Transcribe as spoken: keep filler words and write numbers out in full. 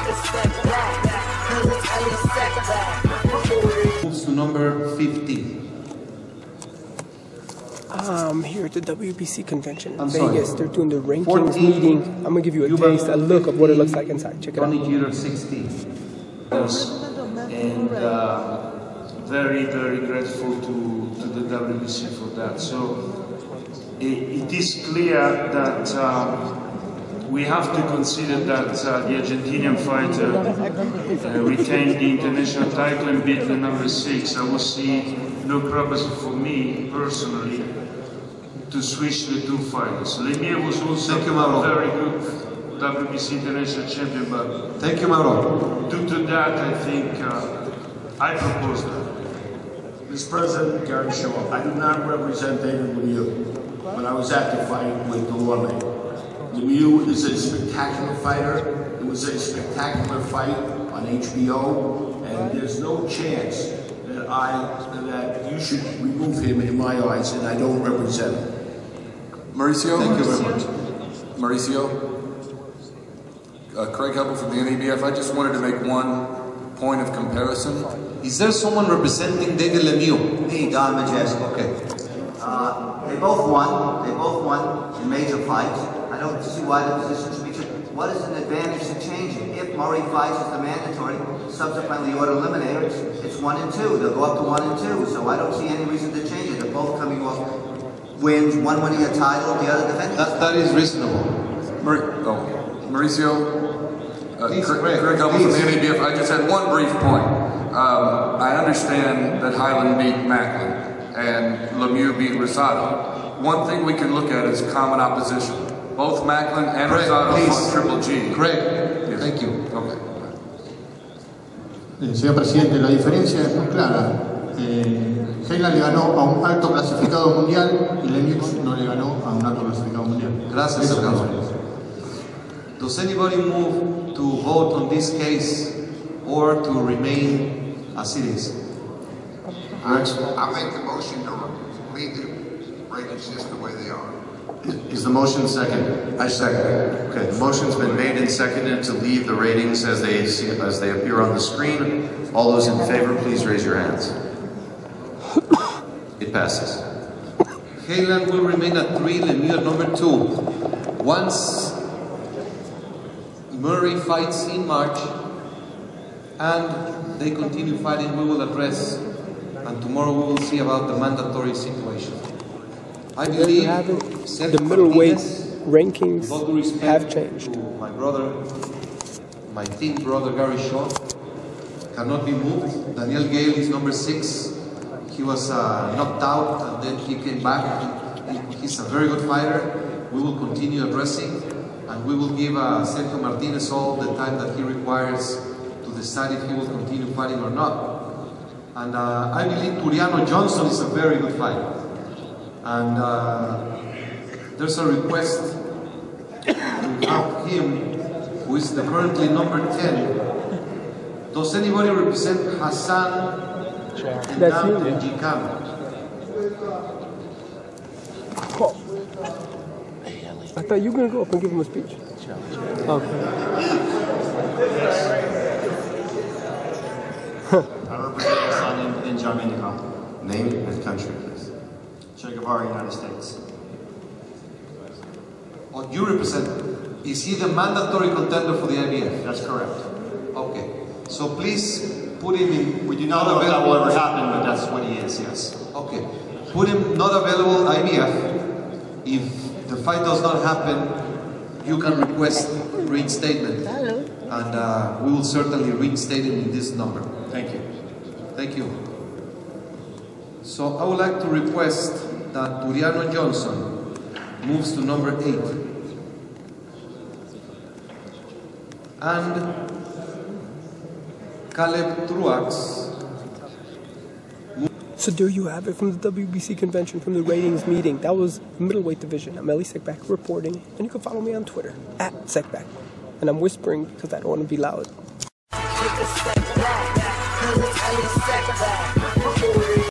Moves to number fifteen. I'm here at the W B C convention in I'm Vegas. sorry. They're doing the rankings fourteen, meeting. I'm gonna give you a Cuba, taste, a look of what it looks like inside. Check it out. Jeter sixteen. And uh, very, very grateful to, to the W B C for that. So it, it is clear that uh, we have to consider that uh, the Argentinian fighter uh, retained the international title and beat the number six. I will see no purpose for me personally to switch the two fighters. Lemieux was also Thank you, Mauro. a very good W B C international champion, but Thank you, Mauro. due to that, I think uh, I propose that. Mister President Gary Shaw, I do not represent David Lemieux, but I was at the fight with Delorme. Lemieux is a spectacular fighter. It was a spectacular fight on H B O, and there's no chance that I that you should remove him in my eyes, and I don't represent him. Mauricio? Thank you very much. Mauricio? Uh, Craig Hubble from the N A B F. I just wanted to make one point of comparison. Is there someone representing David Lemieux? Me, Don Majeski. Okay. Uh, they both won. They both won in major fights. I don't see why the position should be changed. What is an advantage to changing? If Murray fights as the mandatory, subsequently order eliminator, it's, it's one and two. They'll go up to one and two. So I don't see any reason to change it. They're both coming off wins, one winning a title, the other defending. That, that is reasonable. Maur oh. Mauricio? Uh, Please, Craig, Craig, Craig Hubble from the please. N A B F. I just had one brief point. Um, I understand that Highland beat Macklin and Lemieux beat Rosado. One thing we can look at is common opposition. Both Macklin and Craig, Rosado please. fought Triple G. Craig, Yes. thank you. Okay. Eh, señor presidente, la diferencia es muy clara. Eh, Heyla le ganó a un alto clasificado mundial y Lemieux no le ganó a un alto clasificado mundial. Gracias, Esa es la Carlos. diferencia. Does anybody move to vote on this case or to remain as it is? I'll make the motion to leave the ratings just the way they are. Is the motion second? I second it. Okay, the motion's been made and seconded to leave the ratings as they see, as they appear on the screen. All those in favor, please raise your hands. It passes. Heyland will remain at three, Lemieux at number two. Once Murray fights in March and they continue fighting, we will address, and tomorrow we will see about the mandatory situation. I There you believe have it. Sergio The middleweight Martinez, rankings with all due respect have changed. to my brother, my thin brother Gary Shaw, cannot be moved. Daniel Gale is number six. He was uh, knocked out and then he came back. He, he's a very good fighter. We will continue addressing and we will give uh, Sergio Martinez all the time that he requires to decide if he will continue fighting or not. And uh, I believe Turiano Johnson is a very good fighter. And uh, there's a request to have him, who is the currently number ten. Does anybody represent Hassan and That's you. Chicano? Oh. I thought you were going to go up and give him a speech. Okay. I represent Hassan in, in Jamaica. Name and country, please. Che Guevara, United States. Oh, you represent. Is he the mandatory contender for the I B F? That's correct. Okay. So please put him in. We do not know if that will ever happen, but that's what he is, yes. Okay. Put him not available I B F. If the fight does not happen, you can request reinstatement. Hello. And uh, we will certainly reinstate him in this number. Thank you. Thank you. So I would like to request that Turiano Johnson moves to number eight. And Caleb Truax. So there you have it from the W B C convention, from the ratings meeting. That was middleweight division. I'm Ellie Sekback reporting, and you can follow me on Twitter, at Sekback. And I'm whispering because I don't want to be loud.